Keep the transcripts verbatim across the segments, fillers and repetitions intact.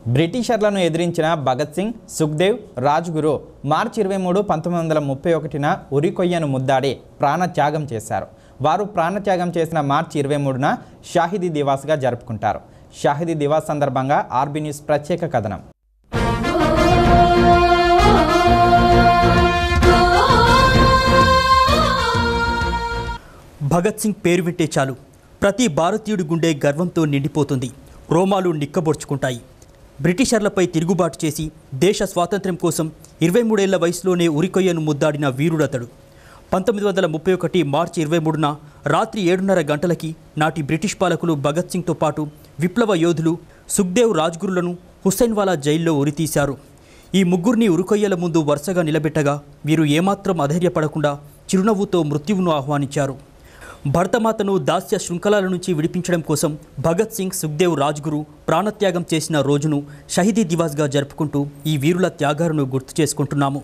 బ్రిటిషర్లను ఎదిరించిన భగత్ సింగ్, సుఖ్దేవ్, రాజ్గురు మార్చి ఇరవై మూడు పంతొమ్మిది వందల ముప్పై ఒకటిన ఉరికొయ్యను ముద్దాడి ప్రాణత్యాగం చేశారు. వారు ప్రాణత్యాగం చేసిన మార్చి ఇరవై మూడున షాహిదీ దివాస్గా జరుపుకుంటారు. షాహిదీ దివాస్ సందర్భంగా ఆర్బీ న్యూస్ ప్రత్యేక కథనం. భగత్ సింగ్ పేరు వింటే చాలు ప్రతి భారతీయుడి గుండె గర్వంతో నిండిపోతుంది. రోమాలు నిక్కబొడుచుకుంటాయి. బ్రిటిషర్లపై తిరుగుబాటు చేసి దేశ స్వాతంత్ర్యం కోసం ఇరవై మూడేళ్ల వయసులోనే ఉరికొయ్యను ముద్దాడిన వీరుడతడు. పంతొమ్మిది వందల ముప్పై ఒకటి మార్చి ఇరవై మూడున రాత్రి ఏడున్నర గంటలకి నాటి బ్రిటిష్ పాలకులు భగత్ సింగ్తో పాటు విప్లవ యోధులు సుఖ్దేవ్, రాజ్గురులను హుస్సేన్వాలా జైల్లో ఉరితీశారు. ఈ ముగ్గురిని ఉరికొయ్యల ముందు వరుసగా నిలబెట్టగా వీరు ఏమాత్రం అధైర్యపడకుండా చిరునవ్వుతో మృత్యువును ఆహ్వానించారు. భరతమాతను దాస్య శృంఖలాల నుంచి విడిపించడం కోసం భగత్ సింగ్, సుఖ్దేవ్, రాజ్గురు ప్రాణత్యాగం చేసిన రోజును షహీదీ దివాస్గా జరుపుకుంటూ ఈ వీరుల త్యాగాలను గుర్తు చేసుకుంటున్నాము.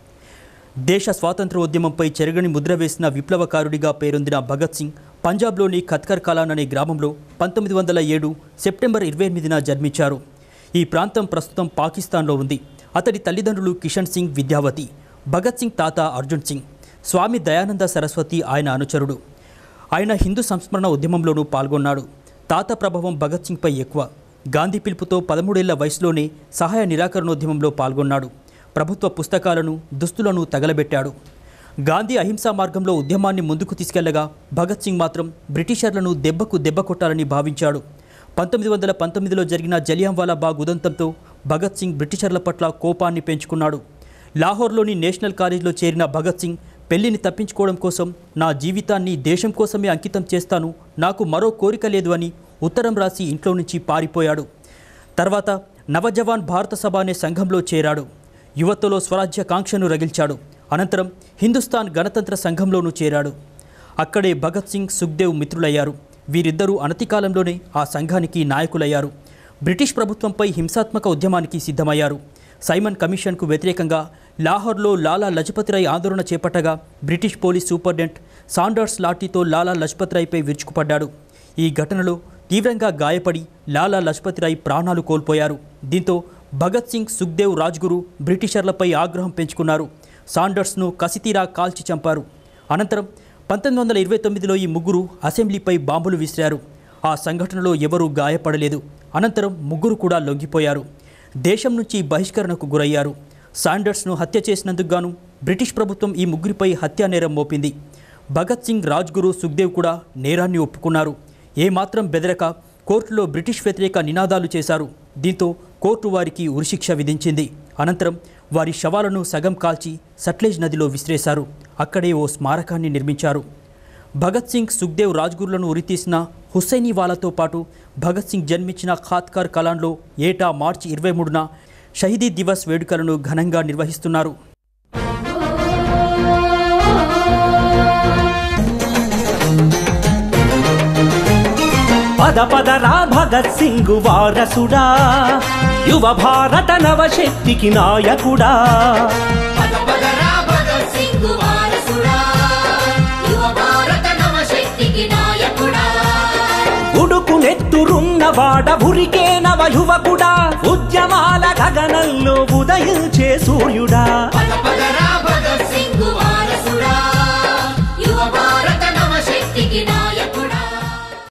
దేశ స్వాతంత్ర ఉద్యమంపై చెరగని ముద్ర వేసిన విప్లవకారుడిగా పేరొందిన భగత్ సింగ్ పంజాబ్లోని ఖత్కర్ కలాన్ అనే గ్రామంలో పంతొమ్మిది వందల ఏడు సెప్టెంబర్ ఇరవై ఎనిమిదిన జన్మించారు. ఈ ప్రాంతం ప్రస్తుతం పాకిస్తాన్లో ఉంది. అతడి తల్లిదండ్రులు కిషన్ సింగ్, విద్యావతి. భగత్ సింగ్ తాత అర్జున్ సింగ్. స్వామి దయానంద సరస్వతి ఆయన అనుచరుడు. ఆయన హిందూ సంస్మరణ ఉద్యమంలోనూ పాల్గొన్నాడు. తాత ప్రభావం భగత్ సింగ్పై ఎక్కువ. గాంధీ పిలుపుతో పదమూడేళ్ల వయసులోనే సహాయ నిరాకరణోద్యమంలో పాల్గొన్నాడు. ప్రభుత్వ పుస్తకాలను, దుస్తులను తగలబెట్టాడు. గాంధీ అహింసా మార్గంలో ఉద్యమాన్ని ముందుకు తీసుకెళ్లగా భగత్ సింగ్ మాత్రం బ్రిటిషర్లను దెబ్బకు దెబ్బ కొట్టాలని భావించాడు. పంతొమ్మిది వందల పంతొమ్మిదిలో జరిగిన జలియాంవాలా బాగ్ ఉదంతంతో భగత్ సింగ్ బ్రిటిషర్ల పట్ల కోపాన్ని పెంచుకున్నాడు. లాహోర్లోని నేషనల్ కాలేజీలో చేరిన భగత్ సింగ్ పెళ్లిని తప్పించుకోవడం కోసం నా జీవితాన్ని దేశం కోసమే అంకితం చేస్తాను, నాకు మరో కోరిక లేదు అని ఉత్తరం రాసి ఇంట్లో నుంచి పారిపోయాడు. తర్వాత నవజవాన్ భారత సభ అనే సంఘంలో చేరాడు. యువతలో స్వరాజ్య కాంక్షను రగిల్చాడు. అనంతరం హిందుస్థాన్ గణతంత్ర సంఘంలోనూ చేరాడు. అక్కడే భగత్ సింగ్, సుఖ్దేవ్ మిత్రులయ్యారు. వీరిద్దరూ అనతి కాలంలోనే ఆ సంఘానికి నాయకులయ్యారు. బ్రిటిష్ ప్రభుత్వంపై హింసాత్మక ఉద్యమానికి సిద్ధమయ్యారు. సైమన్ కమిషన్కు వ్యతిరేకంగా లాహోర్లో లాలా లజపతిరాయ్ ఆందోళన చేపట్టగా బ్రిటిష్ పోలీస్ సూపరింటెండెంట్ సాండర్స్ లాఠీతో లాలా లజపతిరాయ్పై విరుచుకుపడ్డాడు. ఈ ఘటనలో తీవ్రంగా గాయపడి లాలా లజపతిరాయ్ ప్రాణాలు కోల్పోయారు. దీంతో భగత్ సింగ్, సుఖ్దేవ్, రాజ్గురు బ్రిటిషర్లపై ఆగ్రహం పెంచుకున్నారు. సాండర్స్ను కసితీరా కాల్చి చంపారు. అనంతరం పంతొమ్మిది వందల ఇరవై తొమ్మిదిలో ఈ ముగ్గురు అసెంబ్లీపై బాంబులు విసిరారు. ఆ సంఘటనలో ఎవరూ గాయపడలేదు. అనంతరం ముగ్గురు కూడా లొంగిపోయారు. దేశం నుంచి బహిష్కరణకు గురయ్యారు. సాండర్స్ను హత్య చేసినందుకు గాను బ్రిటిష్ ప్రభుత్వం ఈ ముగ్గురిపై హత్యా నేరం మోపింది. భగత్ సింగ్, రాజ్గురు, సుఖ్దేవ్ కూడా నేరాన్ని ఒప్పుకున్నారు. ఏమాత్రం బెదరక కోర్టులో బ్రిటిష్ వ్యతిరేక నినాదాలు చేశారు. దీంతో కోర్టు వారికి ఉరిశిక్ష విధించింది. అనంతరం వారి శవాలను సగం కాల్చి సట్లెజ్ నదిలో విసిరేశారు. అక్కడే ఓ స్మారకాన్ని నిర్మించారు. భగత్ సింగ్, సుఖ్దేవ్, రాజ్గురులను ఉరితీసిన హుస్సేన్వాలాతో పాటు భగత్ సింగ్ జన్మించిన ఖాత్కర్ కలాన్లో ఏటా మార్చి ఇరవై మూడున షహీదీ దివస్ వేడుకలను ఘనంగా నిర్వహిస్తున్నారు. పద పదరా భగత్ సింగ్ వారసుడా, యువ భారత నవశక్తికి నాయకుడా. ఉడుకు నెత్తురున్నవాడ ఉరికే నవ యువకుడా, ఉద్యమాల గగనంలో ఉదయించే సూర్యుడా.